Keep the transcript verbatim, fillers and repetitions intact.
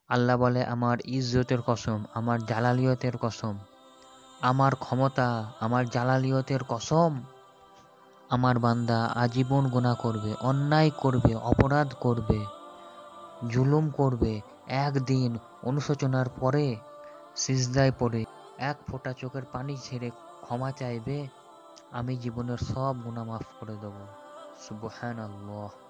আল্লাহ বলে, আমার ইজ্জতের কসম, আমার জালালিয়তের কসম, আমার ক্ষমতা, আমার জালালিয়তের কসম, আমার বান্দা আজীবন গুনাহ করবে, অন্যায় করবে, অপরাধ করবে, জুলুম করবে, একদিন অনুশোচনার পরে সিজদায় পড়ে এক ফোঁটা চোখের পানি ছেড়ে ক্ষমা চাইবে, আমি জীবনের সব গুনাহ মাফ করে দেব। সুবহানাল্লাহ।